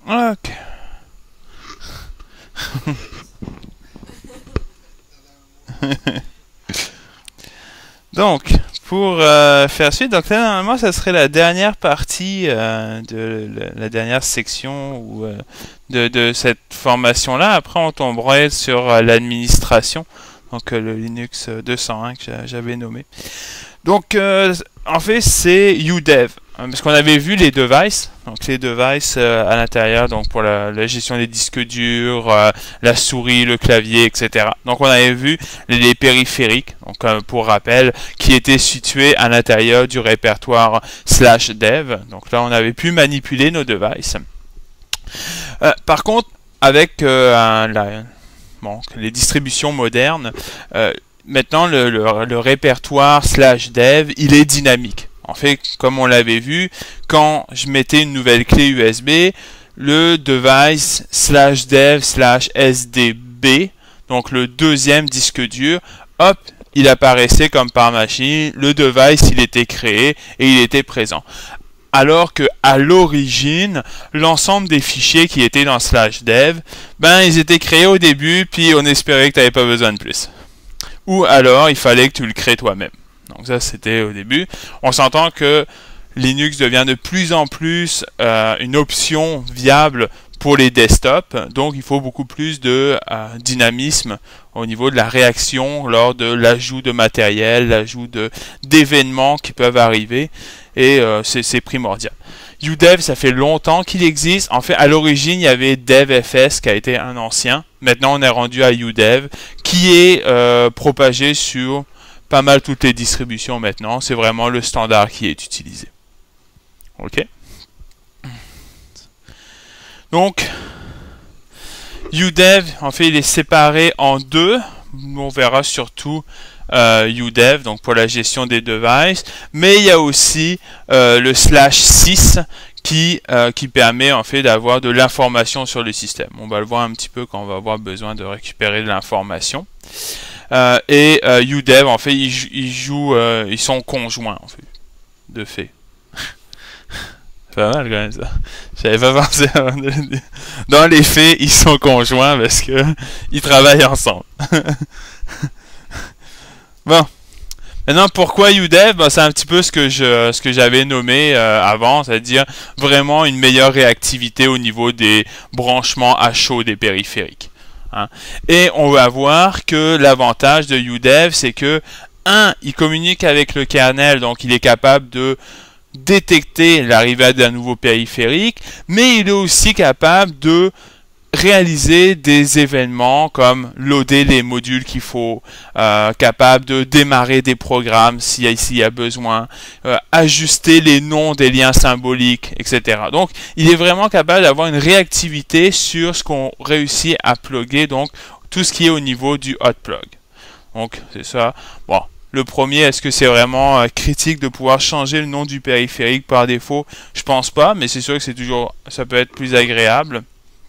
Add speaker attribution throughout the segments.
Speaker 1: Ok. Donc, pour faire suite, donc là, normalement, ça serait la dernière partie de la dernière section ou, de cette formation-là. Après, on tomberait sur l'administration, donc le Linux 201 que j'avais nommé. Donc, en fait, c'est UDEV. Parce qu'on avait vu les devices, donc les devices à l'intérieur, donc pour la gestion des disques durs, la souris, le clavier, etc. Donc on avait vu les périphériques, donc pour rappel, qui étaient situés à l'intérieur du répertoire /dev. Donc là on avait pu manipuler nos devices. Par contre, avec les distributions modernes, maintenant le répertoire /dev, il est dynamique. En fait, comme on l'avait vu, quand je mettais une nouvelle clé USB, le device /dev/sdb, donc le deuxième disque dur, hop, il apparaissait comme par machine, le device il était créé et il était présent. Alors que à l'origine, l'ensemble des fichiers qui étaient dans /dev, ben ils étaient créés au début, puis on espérait que tu n'avais pas besoin de plus. Ou alors, il fallait que tu le crées toi-même. Donc ça, c'était au début. On s'entend que Linux devient de plus en plus une option viable pour les desktops. Donc, il faut beaucoup plus de dynamisme au niveau de la réaction lors de l'ajout de matériel, l'ajout d'événements qui peuvent arriver. Et c'est primordial. UDEV, ça fait longtemps qu'il existe. En fait, à l'origine, il y avait DevFS qui a été un ancien. Maintenant, on est rendu à UDEV qui est propagé sur pas mal toutes les distributions maintenant. C'est vraiment le standard qui est utilisé. Ok. Donc, UDEV, en fait, il est séparé en deux. On verra surtout UDEV, donc pour la gestion des devices. Mais il y a aussi le /6 qui permet en fait d'avoir de l'information sur le système. On va le voir un petit peu quand on va avoir besoin de récupérer de l'information. UDEV, en fait, ils sont conjoints, en fait, de fait. Pas mal, quand même, ça. J'avais pas pensé avant de le dire. Dans les faits, ils sont conjoints parce que ils travaillent ensemble. Bon. Maintenant, pourquoi UDEV? Ben, c'est un petit peu ce que j'avais nommé avant, c'est-à-dire vraiment une meilleure réactivité au niveau des branchements à chaud des périphériques. Hein. Et on va voir que l'avantage de UDEV, c'est que, il communique avec le kernel, donc il est capable de détecter l'arrivée d'un nouveau périphérique, mais il est aussi capable de réaliser des événements comme loader les modules qu'il faut, capable de démarrer des programmes s'il y a besoin, ajuster les noms des liens symboliques, etc. Donc, il est vraiment capable d'avoir une réactivité sur ce qu'on réussit à plugger, donc tout ce qui est au niveau du hot plug. Donc, c'est ça. Bon, le premier, est-ce que c'est vraiment critique de pouvoir changer le nom du périphérique par défaut? Je pense pas, mais c'est sûr que ça peut être plus agréable.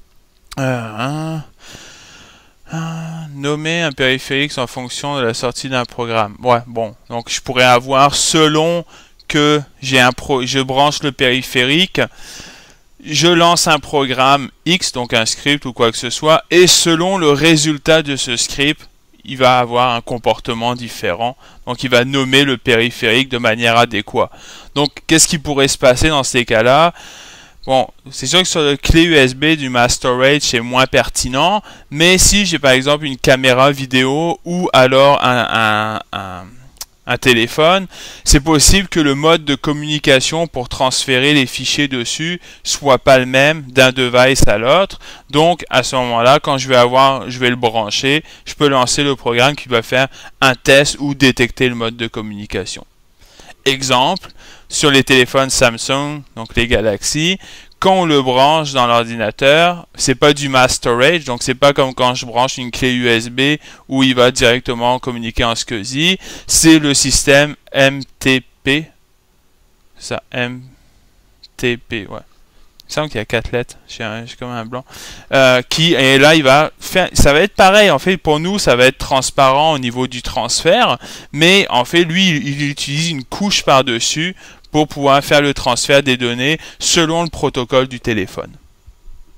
Speaker 1: Nommer un périphérique en fonction de la sortie d'un programme. Ouais, bon. Donc, je pourrais avoir, selon que je branche le périphérique, je lance un programme X, donc un script ou quoi que ce soit, et selon le résultat de ce script, il va avoir un comportement différent. Donc, il va nommer le périphérique de manière adéquate. Donc, qu'est-ce qui pourrait se passer dans ces cas-là? Bon, c'est sûr que sur le clé USB du mass storage, c'est moins pertinent, mais si j'ai par exemple une caméra vidéo ou alors un téléphone, c'est possible que le mode de communication pour transférer les fichiers dessus soit pas le même d'un device à l'autre. Donc, à ce moment-là, quand je vais le brancher, je peux lancer le programme qui va faire un test ou détecter le mode de communication. Exemple, sur les téléphones Samsung, donc les Galaxy, quand on le branche dans l'ordinateur, c'est pas du mass storage, donc c'est pas comme quand je branche une clé USB où il va directement communiquer en SCSI, c'est le système MTP, ça, MTP, ouais. Il me semble qu'il y a 4 lettres, j'ai comme un blanc, et là il va faire, ça va être pareil, en fait pour nous ça va être transparent au niveau du transfert, mais en fait lui il utilise une couche par-dessus pour pouvoir faire le transfert des données selon le protocole du téléphone.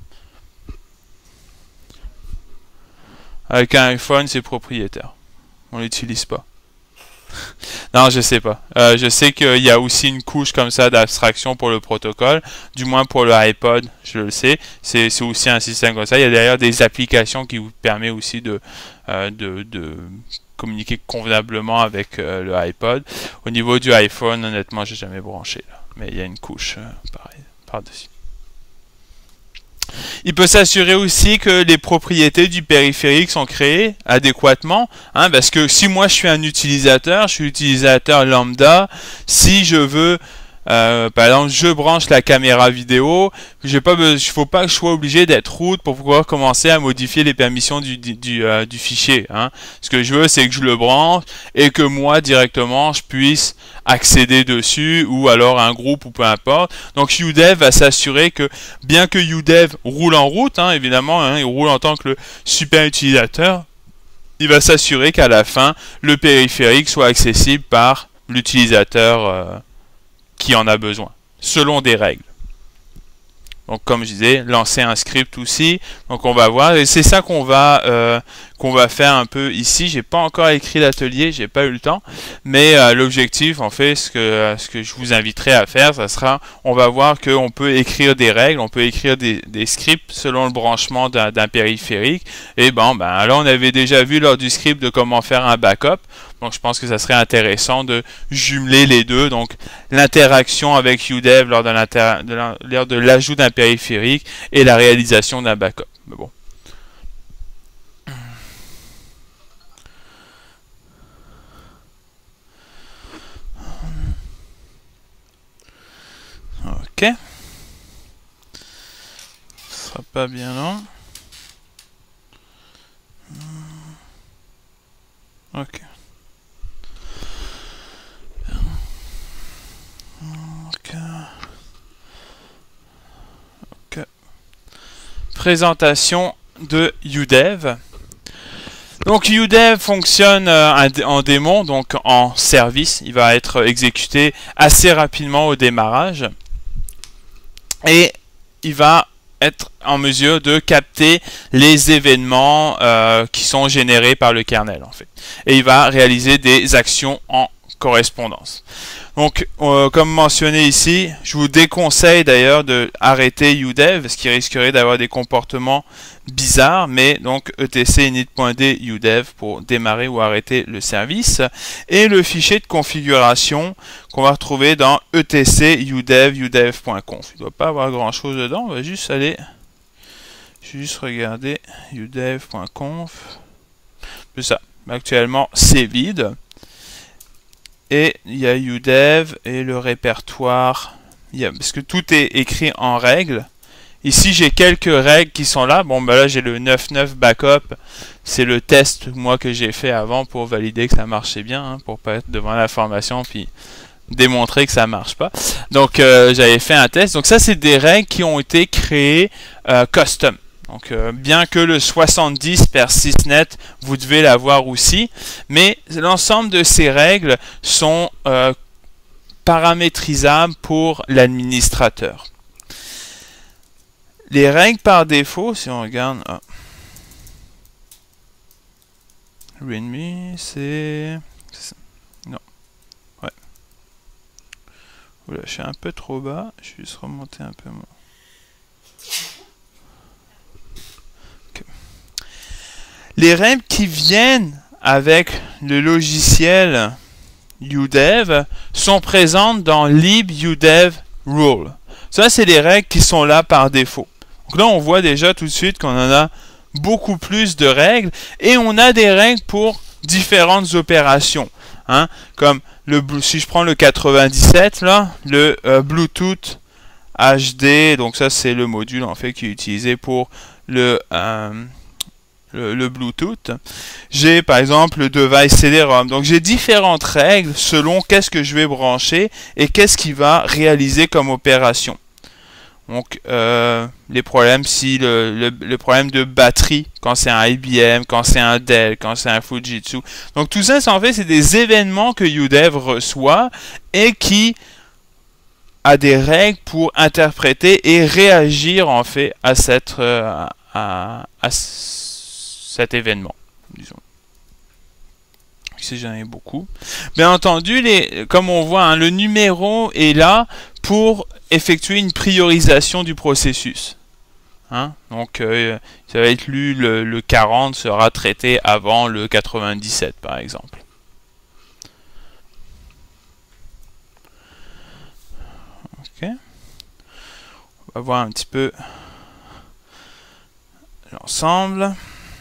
Speaker 1: Avec un iPhone, c'est propriétaire. On l'utilise pas. Non, je sais pas. Je sais qu'il y a aussi une couche comme ça d'abstraction pour le protocole. Du moins pour le iPod, je le sais. C'est aussi un système comme ça. Il y a d'ailleurs des applications qui vous permettent aussi de communiquer convenablement avec le iPod. Au niveau du iPhone, honnêtement, j'ai jamais branché là. Mais il y a une couche pareil par-dessus. Il peut s'assurer aussi que les propriétés du périphérique sont créées adéquatement, hein, parce que si moi je suis un utilisateur, je suis utilisateur lambda, si je veux, par exemple, je branche la caméra vidéo, il faut pas que je sois obligé d'être root pour pouvoir commencer à modifier les permissions du fichier. Hein. Ce que je veux, c'est que je le branche et que moi directement je puisse accéder dessus ou alors un groupe ou peu importe. Donc udev va s'assurer que bien que udev roule en route, hein, évidemment, hein, il roule en tant que le super utilisateur, il va s'assurer qu'à la fin le périphérique soit accessible par l'utilisateur qui en a besoin, selon des règles. Donc comme je disais, lancer un script aussi. Donc on va voir, et c'est ça qu'on va faire un peu ici. J'ai pas encore écrit l'atelier, j'ai pas eu le temps, mais l'objectif, en fait, ce que je vous inviterai à faire, ça sera, on va voir qu'on peut écrire des règles, on peut écrire des scripts selon le branchement d'un périphérique. Et là on avait déjà vu lors du script de comment faire un backup. Donc je pense que ça serait intéressant de jumeler les deux. Donc l'interaction avec udev lors de l'ajout d'un périphérique et la réalisation d'un backup. Mais bon. Ok. Ce sera pas bien long. Ok. Présentation de udev. Donc udev fonctionne en démon, donc en service. Il va être exécuté assez rapidement au démarrage. Et il va être en mesure de capter les événements qui sont générés par le kernel, en fait. Et il va réaliser des actions en correspondance. Donc, comme mentionné ici, je vous déconseille d'ailleurs de arrêter udev, parce qu'il risquerait d'avoir des comportements bizarres, mais donc etc init.d udev pour démarrer ou arrêter le service, et le fichier de configuration qu'on va retrouver dans etc udev udev.conf. Il ne doit pas avoir grand chose dedans, on va juste aller, regarder udev.conf, c'est ça, actuellement c'est vide. Et il y a udev et le répertoire, parce que tout est écrit en règles. Ici j'ai quelques règles qui sont là. Bon là j'ai le 9.9 backup, c'est le test moi que j'ai fait avant pour valider que ça marchait bien, hein, pour pas être devant la formation puis démontrer que ça marche pas. Donc j'avais fait un test. Donc ça c'est des règles qui ont été créées custom. Donc bien que le 70 per sysnet, vous devez l'avoir aussi, mais l'ensemble de ces règles sont paramétrisables pour l'administrateur. Les règles par défaut, si on regarde, readme, c'est non, ouais. Oula, je suis un peu trop bas, je vais juste remonter un peu moins. Les règles qui viennent avec le logiciel udev sont présentes dans libudev rule. Ça, c'est les règles qui sont là par défaut. Donc là, on voit déjà tout de suite qu'on en a beaucoup plus de règles et on a des règles pour différentes opérations. Hein, comme si je prends le 97, là, le Bluetooth HD, donc ça, c'est le module en fait qui est utilisé pour le Bluetooth. J'ai par exemple le device CD-ROM. Donc j'ai différentes règles selon qu'est-ce que je vais brancher et qu'est-ce qui va réaliser comme opération. Donc les problèmes, si le problème de batterie quand c'est un IBM, quand c'est un Dell, quand c'est un Fujitsu. Donc tout ça, en fait, c'est des événements que udev reçoit et qui a des règles pour cette cet événement, disons. Si j'en ai beaucoup. Bien entendu, comme on voit, hein, le numéro est là pour effectuer une priorisation du processus. Hein? Donc, ça va être lu, le 40 sera traité avant le 97, par exemple. Ok. On va voir un petit peu l'ensemble.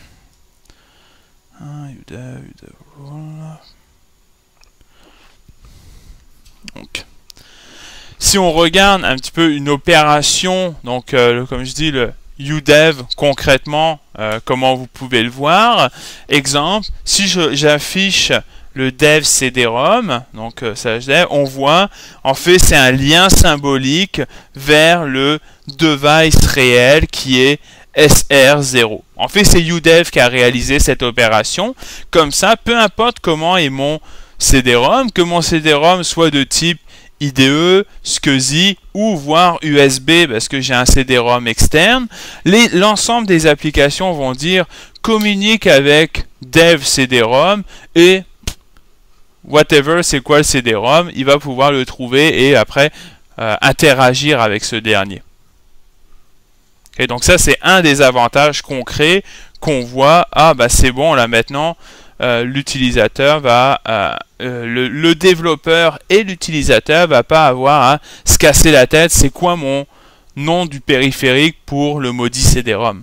Speaker 1: Donc, si on regarde un petit peu une opération, donc comme je dis, le udev concrètement, comment vous pouvez le voir. Exemple, si j'affiche le dev cd-rom, donc on voit, en fait, c'est un lien symbolique vers le device réel qui est SR0. En fait, c'est udev qui a réalisé cette opération. Comme ça, peu importe comment est mon cd-rom, que mon cd-rom soit de type IDE, SCSI ou voire USB parce que j'ai un cd-rom externe, l'ensemble des applications vont dire communique avec dev cd-rom et whatever c'est quoi le cd-rom, il va pouvoir le trouver et après interagir avec ce dernier. Et donc ça, c'est un des avantages concrets qu'on voit. Ah, bah c'est bon, là maintenant, l'utilisateur va... le développeur et l'utilisateur va pas avoir à se casser la tête. C'est quoi mon nom du périphérique pour le maudit cd-rom?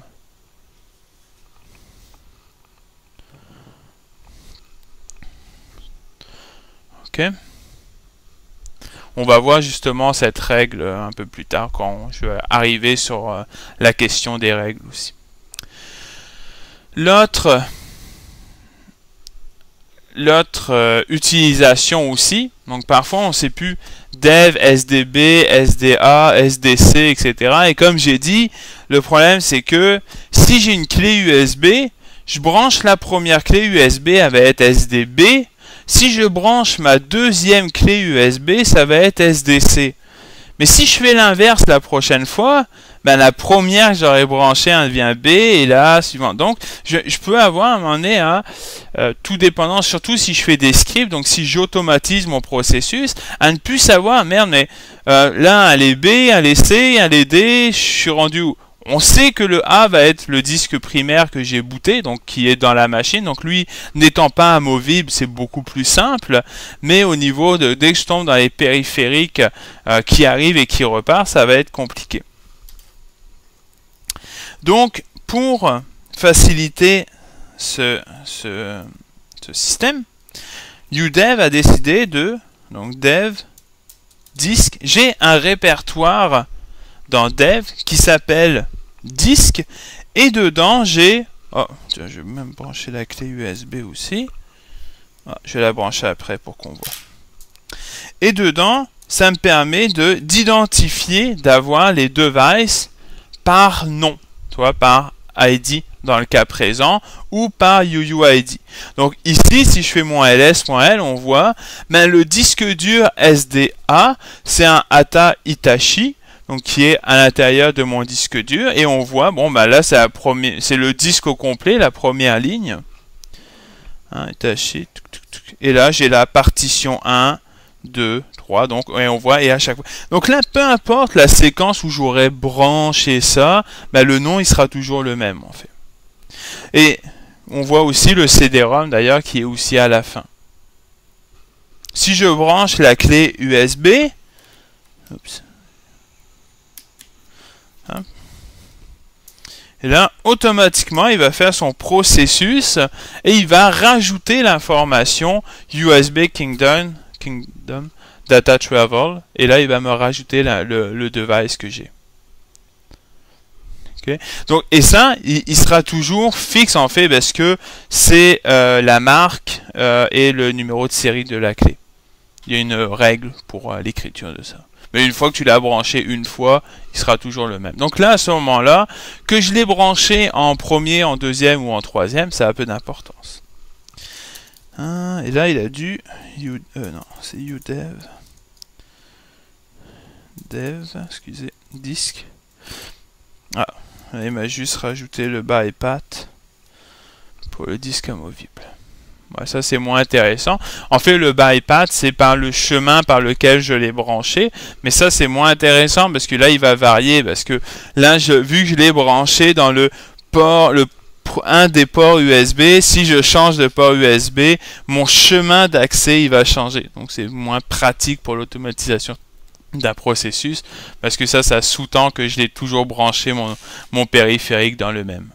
Speaker 1: Ok. On va voir justement cette règle un peu plus tard quand je vais arriver sur la question des règles aussi. L'autre utilisation aussi, donc parfois on ne sait plus dev, SDB, SDA, SDC, etc. Et comme j'ai dit, le problème c'est que si j'ai une clé USB, je branche la première clé USB, elle va être SDB. Si je branche ma deuxième clé USB, ça va être SDC. Mais si je fais l'inverse la prochaine fois, ben la première que j'aurais branchée devient B et la suivante. Donc, je peux avoir à un moment donné, tout dépendant, surtout si je fais des scripts, donc si j'automatise mon processus, à ne plus savoir, merde, mais là, elle est B, elle est C, elle est D, je suis rendu où? On sait que le A va être le disque primaire que j'ai booté, donc qui est dans la machine. Donc lui, n'étant pas amovible, c'est beaucoup plus simple. Mais au niveau de, dès que je tombe dans les périphériques qui arrivent et qui repartent, ça va être compliqué. Donc, pour faciliter ce système, udev a décidé de, donc dev, disque, j'ai un répertoire dans dev qui s'appelle disque et dedans j'ai je vais même brancher la clé USB aussi. Je vais la brancher après pour qu'on voit. Et dedans ça me permet d'identifier, d'avoir les devices par nom, soit par ID dans le cas présent ou par UUID. Donc ici, si je fais mon ls.l, on voit le disque dur SDA, c'est un ATA Hitachi, donc qui est à l'intérieur de mon disque dur, et on voit, bon là c'est le disque au complet, la première ligne, Hitachi, et là j'ai la partition 1, 2, 3, donc et on voit, et à chaque fois, donc là peu importe la séquence où j'aurais branché ça, le nom il sera toujours le même en fait. Et on voit aussi le CD-ROM d'ailleurs qui est aussi à la fin. Si je branche la clé USB, oups, et là, automatiquement, il va faire son processus et il va rajouter l'information USB Kingdom Data Travel. Et là, il va me rajouter le device que j'ai. Okay. Donc, et ça, il sera toujours fixe en fait parce que c'est la marque et le numéro de série de la clé. Il y a une règle pour l'écriture de ça. Mais une fois que tu l'as branché une fois, il sera toujours le même. Donc là, à ce moment-là, que je l'ai branché en premier, en deuxième ou en troisième, ça a peu d'importance. Et là, il a dû... non, c'est udev. Dev, excusez, disque. Il m'a juste rajouté le bypath pour le disque amovible. Ouais, ça c'est moins intéressant. En fait, le bypass, c'est par le chemin par lequel je l'ai branché, mais ça c'est moins intéressant parce que là il va varier, parce que là vu que je l'ai branché dans le port, un des ports USB, si je change de port USB, mon chemin d'accès il va changer. Donc c'est moins pratique pour l'automatisation d'un processus, parce que ça sous-tend que je l'ai toujours branché mon périphérique dans le même.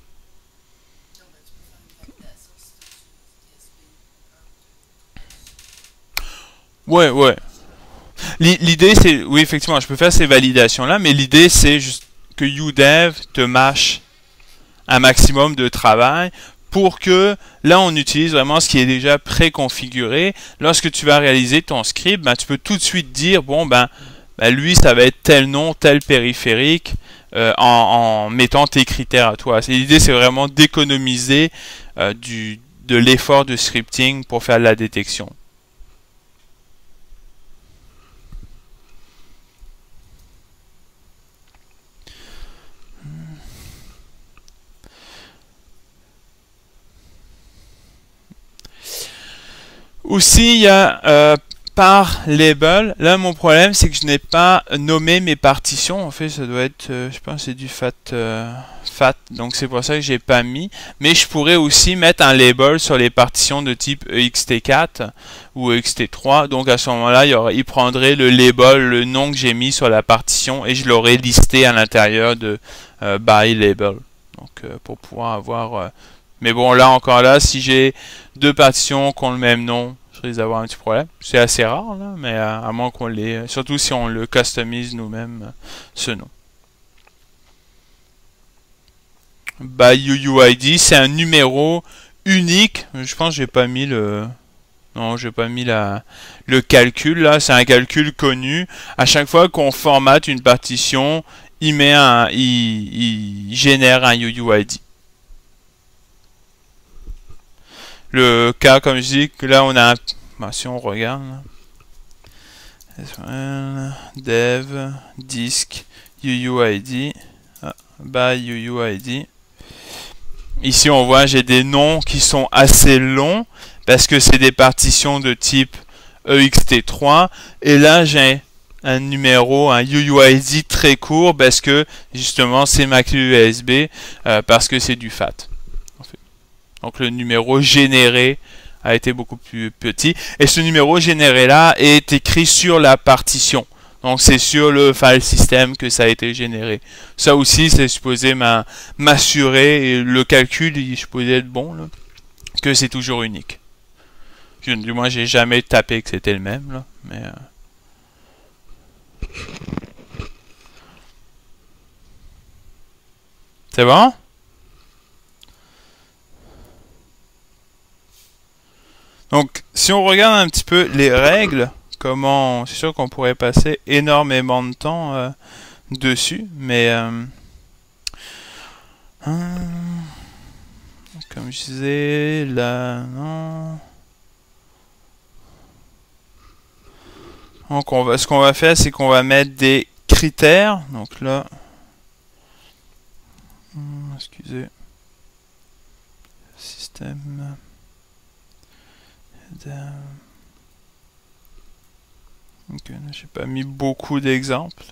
Speaker 1: Ouais. L'idée c'est, oui effectivement, je peux faire ces validations là, mais l'idée c'est juste que UDEV te mâche un maximum de travail pour que là on utilise vraiment ce qui est déjà préconfiguré. Lorsque tu vas réaliser ton script, ben, tu peux tout de suite dire bon ben lui ça va être tel nom, tel périphérique en mettant tes critères à toi. L'idée c'est vraiment d'économiser de l'effort de scripting pour faire de la détection. Aussi, il y a par label. Là, mon problème, c'est que je n'ai pas nommé mes partitions. En fait, ça doit être, je pense, c'est du fat. Donc, c'est pour ça que j'ai pas mis. Mais je pourrais aussi mettre un label sur les partitions de type ext4 ou ext3. Donc, à ce moment-là, il prendrait le label, le nom que j'ai mis sur la partition, et je l'aurais listé à l'intérieur de by label. Donc, pour pouvoir avoir. Mais bon, là encore là, si j'ai deux partitions qui ont le même nom, je risque d'avoir un petit problème. C'est assez rare, là, mais à moins qu'on l'ait, surtout si on le customise nous-mêmes, ce nom. By UUID, c'est un numéro unique. Je pense que j'ai pas mis le... Non, j'ai pas mis le calcul, là. C'est un calcul connu. À chaque fois qu'on formate une partition, il génère un UUID. Le cas, comme je dis, que là on a si on regarde dev disk UUID by UUID, ici on voit j'ai des noms qui sont assez longs parce que c'est des partitions de type ext3, et là j'ai un numéro, un UUID très court parce que justement c'est ma clé USB, parce que c'est du FAT. Donc le numéro généré a été beaucoup plus petit. Et ce numéro généré là est écrit sur la partition. Donc c'est sur le file system que ça a été généré. Ça aussi c'est supposé m'assurer, et le calcul il est supposé être bon, là, que c'est toujours unique. Du moins j'ai jamais tapé que c'était le même, là, mais c'est bon? Donc, si on regarde un petit peu les règles, c'est sûr qu'on pourrait passer énormément de temps dessus, mais comme je disais, là, non. Donc, ce qu'on va faire, c'est qu'on va mettre des critères. Donc là, excusez, système. Ok, j'ai pas mis beaucoup d'exemples.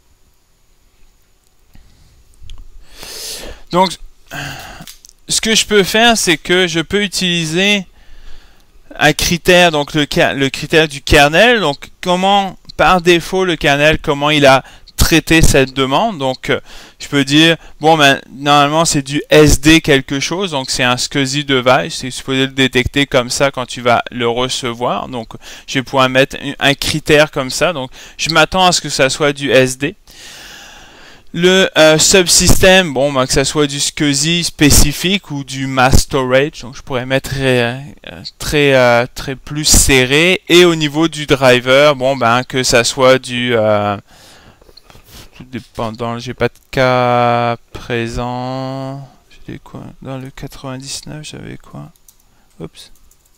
Speaker 1: Donc, ce que je peux faire, c'est que je peux utiliser un critère, donc le critère du kernel. Donc, par défaut, le kernel, comment il a traiter cette demande. Donc je peux dire bon ben normalement c'est du SD quelque chose, donc c'est un SCSI device, c'est supposé le détecter comme ça quand tu vas le recevoir. Donc je vais pouvoir mettre un critère comme ça, donc je m'attends à ce que ça soit du SD. Le subsystem, bon ben, que ça soit du SCSI spécifique ou du mass storage, donc je pourrais mettre très plus serré. Et au niveau du driver, bon ben que ça soit du tout dépendant, j'ai pas de cas présent. J'ai quoi dans le 99, j'avais quoi? Oups.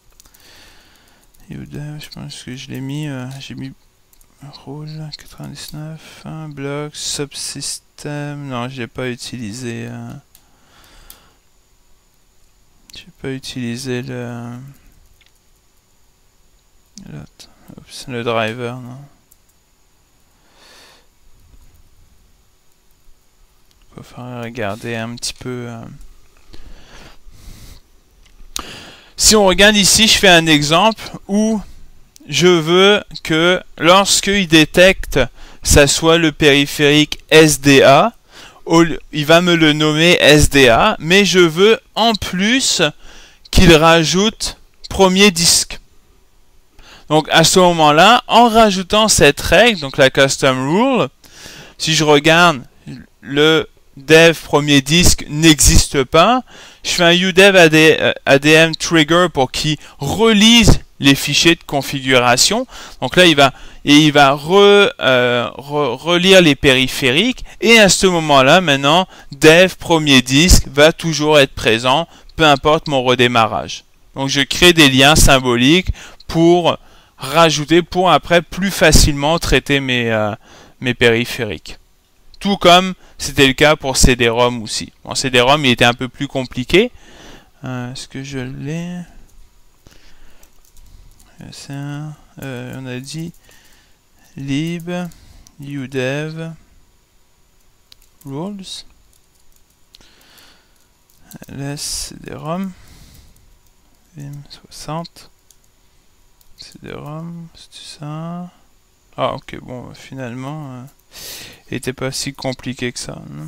Speaker 1: Je pense que je l'ai mis, j'ai mis rôle 99, bloc, subsystem. Non, je l'ai pas utilisé. Je peux pas utiliser le driver, non. Il va falloir regarder un petit peu. Si on regarde ici, je fais un exemple où je veux que lorsqu'il détecte ça soit le périphérique SDA, il va me le nommer SDA, mais je veux en plus qu'il rajoute premier disque. Donc à ce moment-là, en rajoutant cette règle, donc la custom rule, si je regarde le dev premier disque n'existe pas, je fais un udev ADM trigger pour qu'il relise les fichiers de configuration. Donc là, il va relire les périphériques, et à ce moment-là, maintenant, dev premier disque va toujours être présent, peu importe mon redémarrage. Donc je crée des liens symboliques pour rajouter, pour après plus facilement traiter mes périphériques. Tout comme c'était le cas pour CD-ROM aussi. Bon, CD-ROM, il était un peu plus compliqué. Est-ce que je l'ai? On a dit lib udev rules ls cd-rom vim60 cd-rom, c'est ça. Ah ok, bon, finalement il était pas si compliqué que ça, non?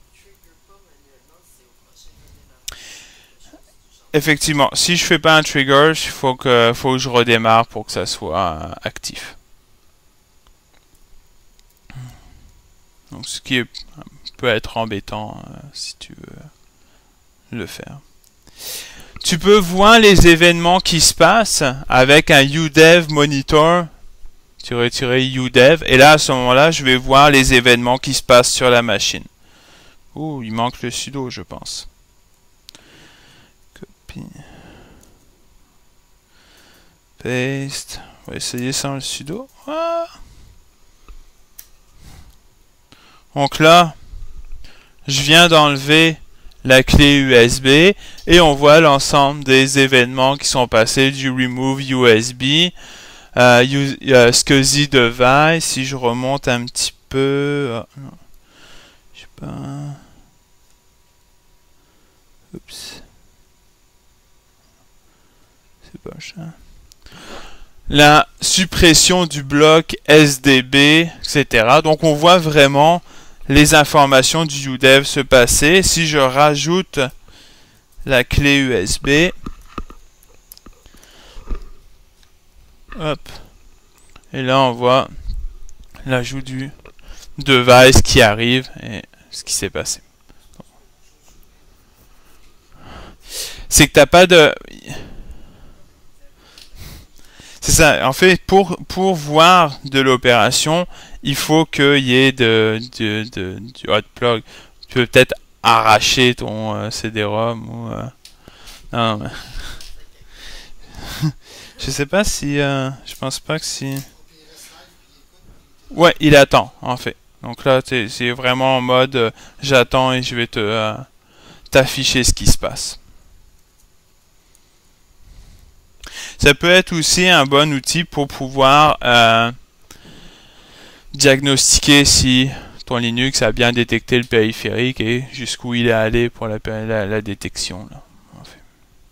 Speaker 1: Effectivement, si je fais pas un trigger, il faut que je redémarre pour que ça soit actif. Donc ce qui peut être embêtant si tu veux le faire. Tu peux voir les événements qui se passent avec un udev monitor -udev, et là à ce moment-là, je vais voir les événements qui se passent sur la machine. Ouh, il manque le sudo, je pense. Paste. On va essayer sans le sudo. Ah. Donc là, je viens d'enlever la clé USB et on voit l'ensemble des événements qui sont passés du remove USB, SCSI device. Si je remonte un petit peu, non, je sais pas. Oups. C'est pas ça. La suppression du bloc SDB, etc. Donc on voit vraiment les informations du udev se passer. Si je rajoute la clé USB, hop, et là on voit l'ajout du device qui arrive et ce qui s'est passé. C'est que t'as pas de... C'est ça, en fait, pour voir de l'opération, il faut qu'il y ait du hot plug. Tu peux peut-être arracher ton CD-ROM ou... Non, mais... Je sais pas si... je pense pas que si... Ouais, il attend, en fait. Donc là, c'est vraiment en mode j'attends et je vais t'afficher ce qui se passe. Ça peut être aussi un bon outil pour pouvoir diagnostiquer si ton Linux a bien détecté le périphérique et jusqu'où il est allé pour la détection. Là, en fait.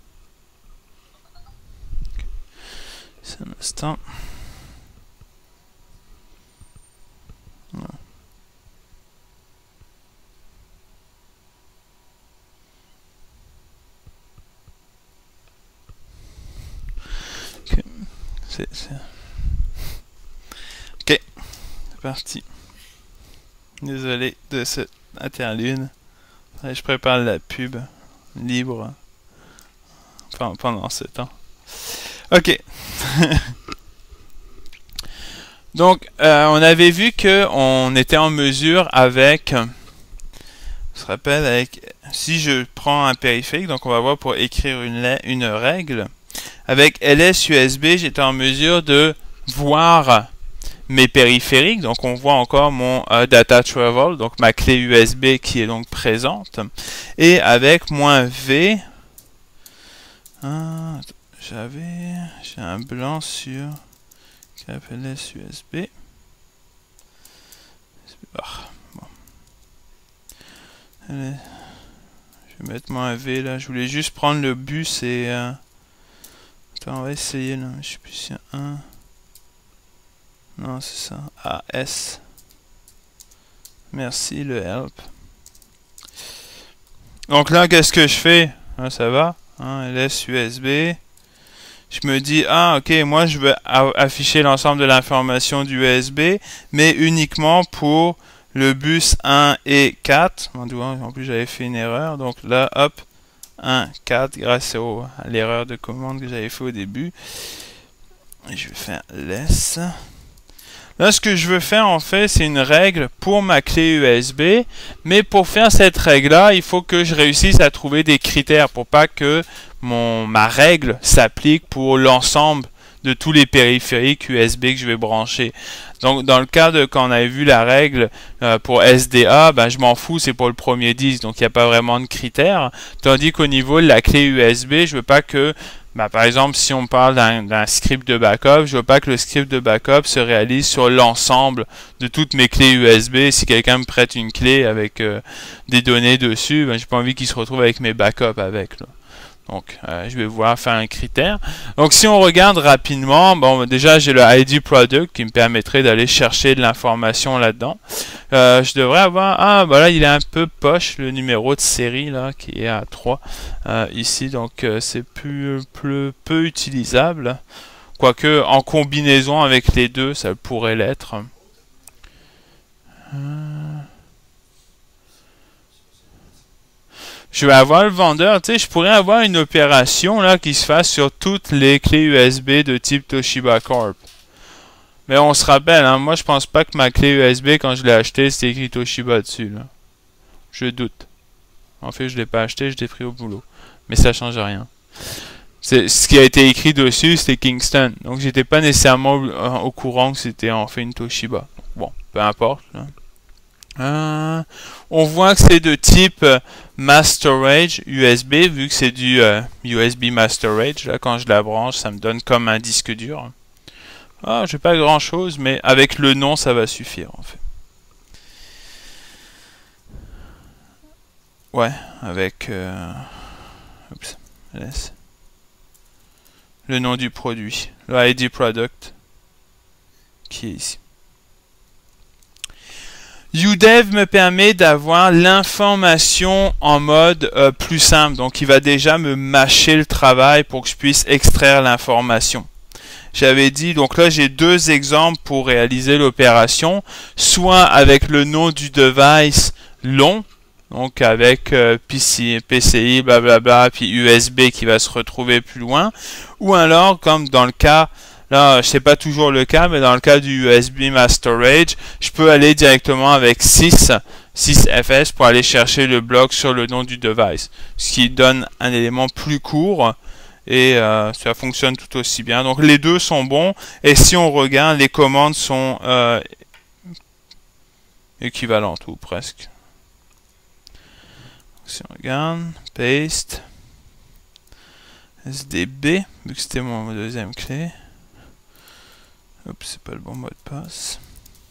Speaker 1: C'est un instant. Non. Ok, c'est parti. Désolé de cette interlude. Je prépare la pub libre pendant ce temps. Ok. Donc, on avait vu que on était en mesure avec... On se rappelle, avec... Si je prends un périphérique, donc on va voir pour écrire une règle. Avec LS-USB, j'étais en mesure de voir mes périphériques. Donc, on voit encore mon data travel, donc ma clé USB qui est donc présente. Et avec -V, Ah, j'ai un blanc sur KPLS USB. Bon. Allez. Je vais mettre un V là. Je voulais juste prendre le bus et... Attends, on va essayer là. Je sais plus s'il y a un... Non, c'est ça. AS. Merci, le help. Donc là, qu'est-ce que je fais? Ah, ça va. Hein, LS USB. Je me dis, ah, ok, moi je veux afficher l'ensemble de l'information du USB, mais uniquement pour le bus 1 et 4. En plus, j'avais fait une erreur. Donc là, hop, 1, 4, grâce à l'erreur de commande que j'avais fait au début. Et je vais faire less. Là, ce que je veux faire, en fait, c'est une règle pour ma clé USB. Mais pour faire cette règle-là, il faut que je réussisse à trouver des critères pour pas que ma règle s'applique pour l'ensemble de tous les périphériques USB que je vais brancher. Donc, dans le cas de quand on avait vu la règle pour SDA, ben, je m'en fous, c'est pour le premier disque, donc il n'y a pas vraiment de critères. Tandis qu'au niveau de la clé USB, je veux pas que, ben, par exemple, si on parle d'un script de backup, je veux pas que le script de backup se réalise sur l'ensemble de toutes mes clés USB. Si quelqu'un me prête une clé avec des données dessus, ben, j'ai pas envie qu'il se retrouve avec mes backups avec, là. Donc, je vais voir faire un critère. Donc, si on regarde rapidement, bon, déjà, j'ai le ID product qui me permettrait d'aller chercher de l'information là-dedans. Je devrais avoir... Ah, voilà, il est un peu poche, le numéro de série, là, qui est à 3 ici. Donc, c'est peu utilisable. Quoique, en combinaison avec les deux, ça pourrait l'être. Je vais avoir le vendeur, tu sais, je pourrais avoir une opération là qui se fasse sur toutes les clés USB de type Toshiba Corp. Mais on se rappelle, hein, moi je pense pas que ma clé USB quand je l'ai achetée c'était écrit Toshiba dessus. Là. Je doute. En fait, je l'ai pas acheté, je l'ai pris au boulot. Mais ça change rien. Ce qui a été écrit dessus, c'était Kingston. Donc j'étais pas nécessairement au courant que c'était en fait une Toshiba. Bon, peu importe. Là. On voit que c'est de type Mass Storage USB, vu que c'est du USB Mass Storage. Là, quand je la branche, ça me donne comme un disque dur. Ah, j'ai pas grand chose, mais avec le nom, ça va suffire en fait. Ouais, avec oups, laisse. Le nom du produit, le ID Product, qui est ici. UDEV me permet d'avoir l'information en mode plus simple. Donc, il va déjà me mâcher le travail pour que je puisse extraire l'information. J'avais dit, donc là, j'ai deux exemples pour réaliser l'opération. Soit avec le nom du device long, donc avec PCI, blablabla, puis USB qui va se retrouver plus loin. Ou alors, comme dans le cas... Là, c'est pas toujours le cas, mais dans le cas du USB Mass Storage, je peux aller directement avec 6FS pour aller chercher le bloc sur le nom du device. Ce qui donne un élément plus court et ça fonctionne tout aussi bien. Donc les deux sont bons et si on regarde, les commandes sont équivalentes ou presque. Si on regarde, paste, SDB, vu que c'était mon deuxième clé. Oups, c'est pas le bon mot de passe.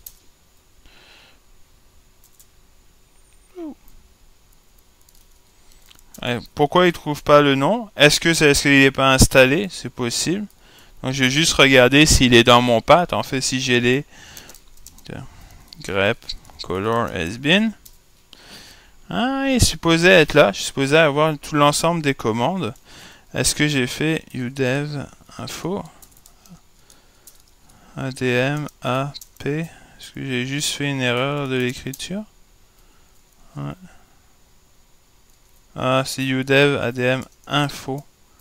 Speaker 1: Pourquoi il trouve pas le nom? Est-ce qu'il n'est pas installé? C'est possible. Donc je vais juste regarder s'il est dans mon path. En fait, si j'ai les grep color has been. Ah, il est supposé être là. Je suis supposé avoir tout l'ensemble des commandes. Est-ce que j'ai fait udev info? ADM, AP. Est-ce que j'ai juste fait une erreur de l'écriture? Ouais. Ah, c'est udev, ADM, info.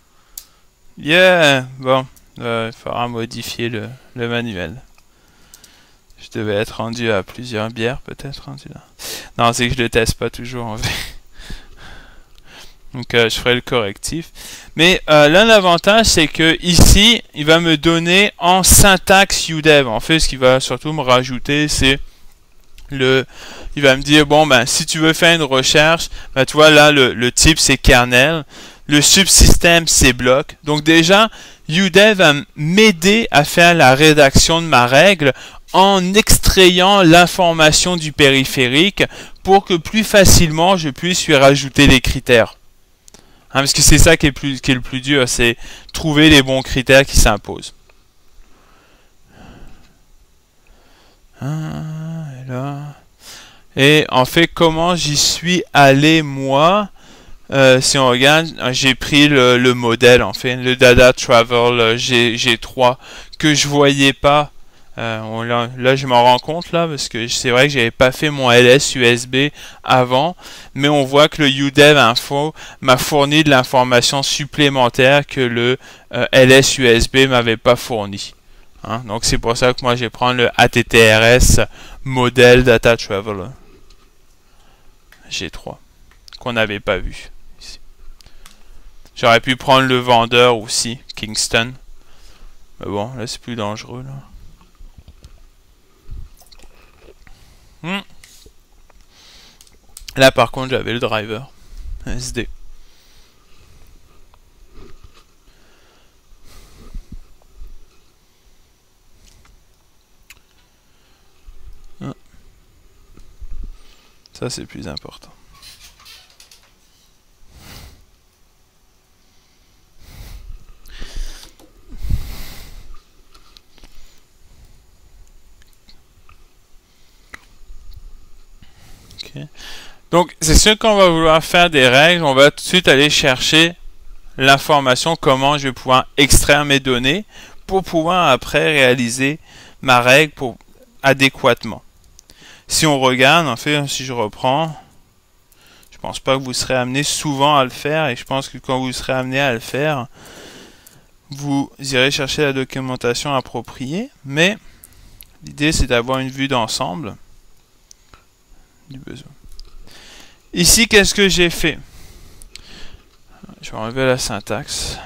Speaker 1: Yeah! Bon, il faudra modifier le manuel. Je devais être rendu à plusieurs bières, peut-être, rendu là. Non, c'est que je le teste pas toujours, en fait. Donc, je ferai le correctif. Mais l'un l'avantage, c'est que ici, il va me donner en syntaxe udev. En fait, ce qu'il va surtout me rajouter, c'est il va me dire, bon, ben, si tu veux faire une recherche, ben, tu vois, là, le type, c'est kernel. le subsystème c'est bloc. Donc déjà, udev va m'aider à faire la rédaction de ma règle en extrayant l'information du périphérique pour que plus facilement je puisse lui rajouter les critères. Hein, parce que c'est ça qui est le plus dur, c'est trouver les bons critères qui s'imposent. Et en fait, comment j'y suis allé moi? Si on regarde, j'ai pris le modèle, en fait, le Data Travel G3 que je voyais pas. Là, je m'en rends compte là parce que c'est vrai que j'avais pas fait mon ls USB avant, mais on voit que le udev info m'a fourni de l'information supplémentaire que le ls USB m'avait pas fourni. Hein? Donc c'est pour ça que moi je vais prendre le ATTRS modèle Data Traveler G3 qu'on n'avait pas vu ici. J'aurais pu prendre le vendeur aussi, Kingston, mais bon là c'est plus dangereux là. Là par contre j'avais le driver SD. Ça c'est plus important. Okay. Donc c'est sûr qu'on va vouloir faire des règles, on va tout de suite aller chercher l'information, comment je vais pouvoir extraire mes données pour pouvoir après réaliser ma règle adéquatement. Si on regarde, en fait, si je reprends, je pense pas que vous serez amené souvent à le faire, et je pense que quand vous serez amené à le faire, vous irez chercher la documentation appropriée, mais l'idée c'est d'avoir une vue d'ensemble du besoin. Ici, qu'est-ce que j'ai fait? Je vais enlever la syntaxe.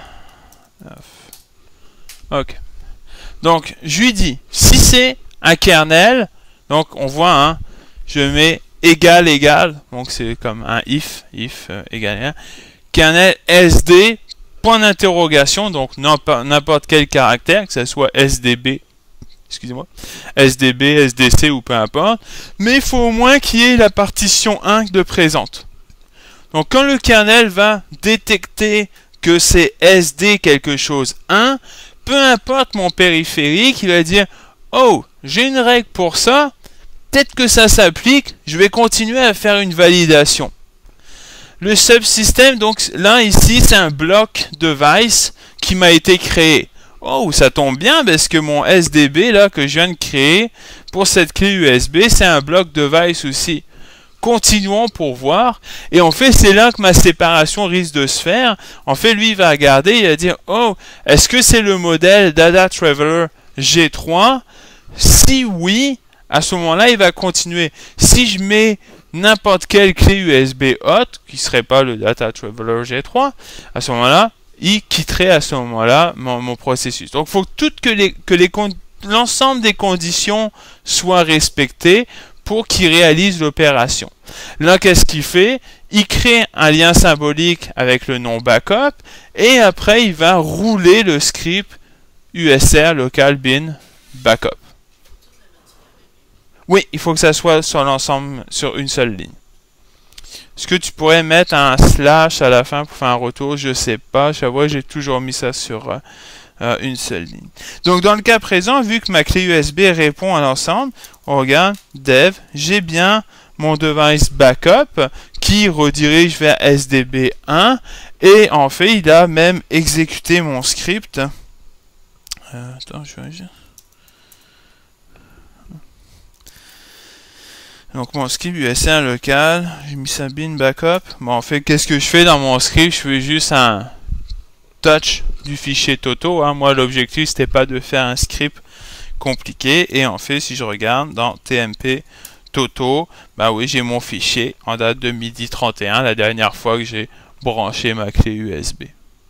Speaker 1: Ok. Donc, je lui dis, si c'est un kernel, donc on voit, hein, je mets égal, donc c'est comme un if égal 1, kernel SD, point d'interrogation, donc n'importe quel caractère, que ce soit SDB, excusez-moi, SDB, SDC ou peu importe, mais il faut au moins qu'il y ait la partition 1 de présente. Donc quand le kernel va détecter que c'est SD quelque chose 1, peu importe mon périphérique, il va dire « Oh, j'ai une règle pour ça, peut-être que ça s'applique, je vais continuer à faire une validation. » Le subsystème, donc là, ici, c'est un bloc device qui m'a été créé. Oh, ça tombe bien parce que mon SDB là que je viens de créer pour cette clé USB, c'est un bloc device aussi. Continuons pour voir. Et en fait, c'est là que ma séparation risque de se faire. En fait, lui, il va regarder, il va dire, oh, est-ce que c'est le modèle Data Traveler G3? Si oui, à ce moment-là, il va continuer. Si je mets n'importe quelle clé USB autre, qui ne serait pas le Data Traveler G3, à ce moment-là, il quitterait à ce moment-là mon processus. Donc, il faut que l'ensemble des conditions soient respectées pour qu'il réalise l'opération. Là, qu'est-ce qu'il fait? Il crée un lien symbolique avec le nom backup et après, il va rouler le script usr local bin backup. Oui, il faut que ça soit sur l'ensemble, sur une seule ligne. Est-ce que tu pourrais mettre un slash à la fin pour faire un retour? Je sais pas. J'avoue, j'ai toujours mis ça sur une seule ligne. Donc, dans le cas présent, vu que ma clé USB répond à l'ensemble, on regarde dev, j'ai bien mon device backup qui redirige vers SDB1 et en fait, il a même exécuté mon script. Attends, je vais... Donc mon script usr local, j'ai mis ça bin backup. Bon, en fait, qu'est-ce que je fais dans mon script? Je fais juste un touch du fichier Toto. Hein. Moi, l'objectif, c'était pas de faire un script compliqué. Et en fait, si je regarde dans TMP Toto, bah oui, j'ai mon fichier en date de midi 31, la dernière fois que j'ai branché ma clé USB.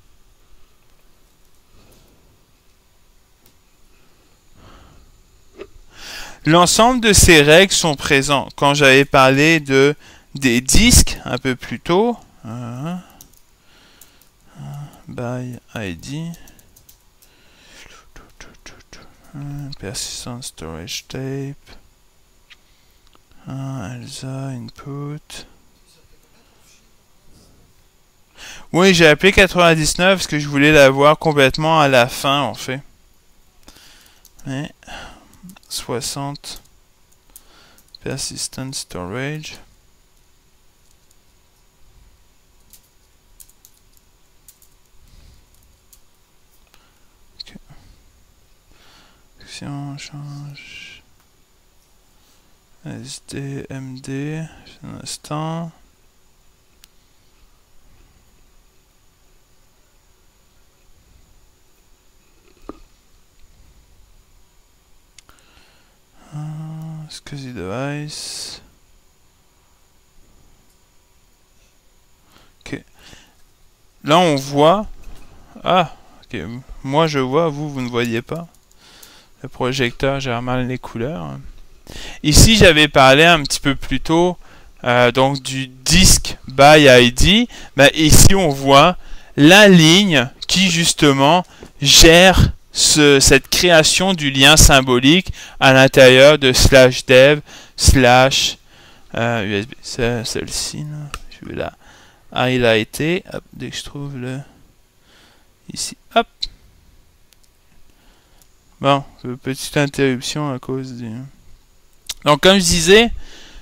Speaker 1: L'ensemble de ces règles sont présents. Quand j'avais parlé des disques un peu plus tôt, by ID, persistent storage tape, ELSA input. Oui, j'ai appelé 99 parce que je voulais l'avoir complètement à la fin en fait. Mais 60 persistent storage. Si on change SD, MD, un instant. SCSI device. Ok. Là on voit. Ah, ok. Moi je vois, vous ne voyez pas. Le projecteur gère mal les couleurs. Ici j'avais parlé un petit peu plus tôt donc du disk by ID. Ben, ici on voit la ligne qui justement gère cette création du lien symbolique à l'intérieur de /dev /USB. Celle-ci, je vais la highlighter. Hop, dès que je trouve le ici, hop. Bon, petite interruption à cause du. Donc comme je disais,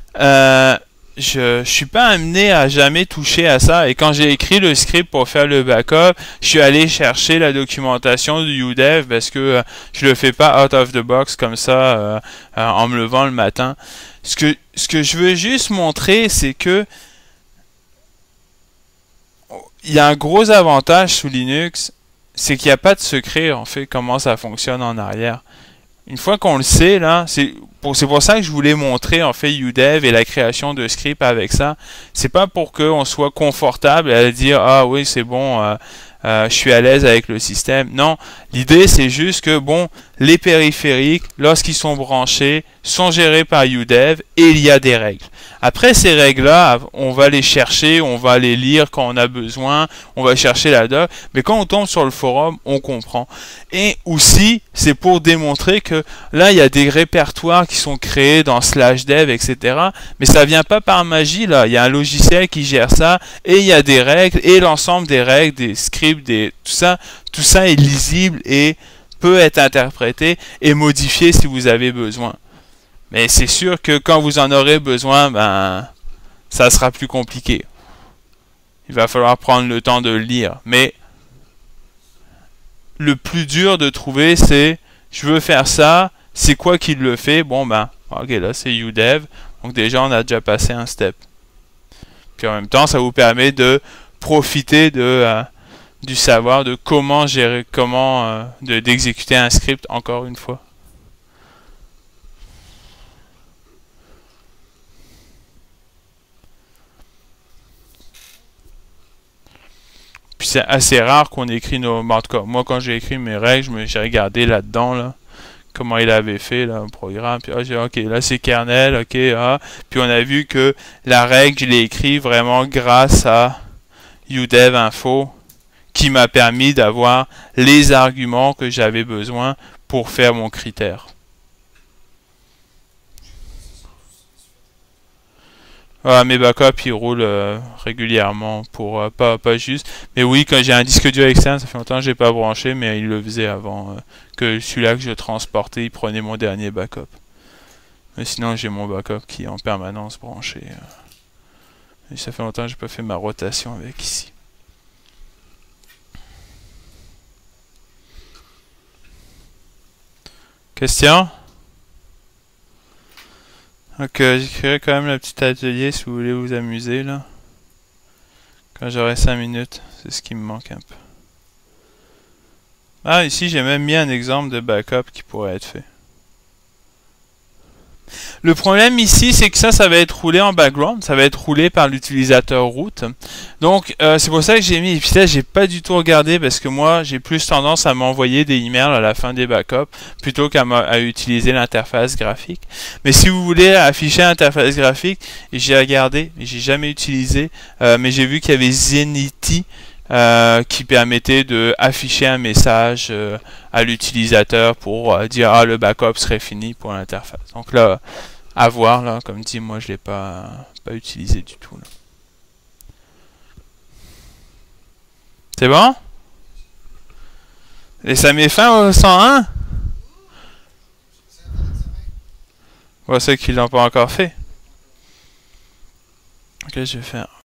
Speaker 1: je suis pas amené à jamais toucher à ça, et quand j'ai écrit le script pour faire le backup, je suis allé chercher la documentation du UDEV parce que je le fais pas out of the box comme ça en me levant le matin. Ce que je veux juste montrer, c'est que il y a un gros avantage sous Linux, c'est qu'il n'y a pas de secret en fait comment ça fonctionne en arrière. Une fois qu'on le sait, là, c'est pour ça que je voulais montrer en fait UDEV et la création de scripts avec ça. C'est pas pour qu'on soit confortable à dire ah oui c'est bon, je suis à l'aise avec le système. Non, l'idée c'est juste que bon, les périphériques, lorsqu'ils sont branchés, sont gérés par UDEV et il y a des règles. Après ces règles-là, on va les chercher, on va les lire quand on a besoin, on va chercher la doc, mais quand on tombe sur le forum, on comprend. Et aussi, c'est pour démontrer que là, il y a des répertoires qui sont créés dans /dev, etc. Mais ça vient pas par magie, là. Il y a un logiciel qui gère ça, et il y a des règles, et l'ensemble des règles, des scripts, tout ça est lisible et peut être interprété et modifié si vous avez besoin. Mais c'est sûr que quand vous en aurez besoin, ben, ça sera plus compliqué. Il va falloir prendre le temps de le lire. Mais le plus dur de trouver, c'est je veux faire ça, c'est quoi qui le fait? Bon, ben, ok, là c'est UDEV. Donc déjà, on a déjà passé un step. Puis en même temps, ça vous permet de profiter du savoir de comment gérer, d'exécuter un script encore une fois. Puis c'est assez rare qu'on écrit nos... En tout cas, moi quand j'ai écrit mes règles, j'ai regardé là-dedans, là, comment il avait fait, là, un programme. Puis j'ai dit, ok, là c'est kernel, ok, ah. Puis on a vu que la règle, je l'ai écrit vraiment grâce à UDEV info, qui m'a permis d'avoir les arguments que j'avais besoin pour faire mon critère. Mes backups ils roulent régulièrement pour pas juste, mais oui, quand j'ai un disque dur externe, ça fait longtemps que j'ai pas branché, mais il le faisait avant que celui-là que je transportais, il prenait mon dernier backup. Mais sinon j'ai mon backup qui est en permanence branché. Et ça fait longtemps que j'ai pas fait ma rotation avec ici. Question? Donc j'écrirai quand même le petit atelier si vous voulez vous amuser là. Quand j'aurai 5 minutes, c'est ce qui me manque un peu. Ah, ici j'ai même mis un exemple de backup qui pourrait être fait. Le problème ici, c'est que ça va être roulé en background, ça va être roulé par l'utilisateur root. Donc, c'est pour ça que j'ai mis, et puis là, j'ai pas du tout regardé parce que moi, j'ai plus tendance à m'envoyer des emails à la fin des backups plutôt qu'à utiliser l'interface graphique. Mais si vous voulez afficher l'interface graphique, j'ai regardé, j'ai jamais utilisé, mais j'ai vu qu'il y avait Zenity qui permettait de afficher un message à l'utilisateur pour dire ah, le backup serait fini pour l'interface. Donc là, à voir, là, comme dit, moi je l'ai pas utilisé du tout. C'est bon? Et ça met fin au 101? Pour ceux qui l'ont pas encore fait. Ok, je vais faire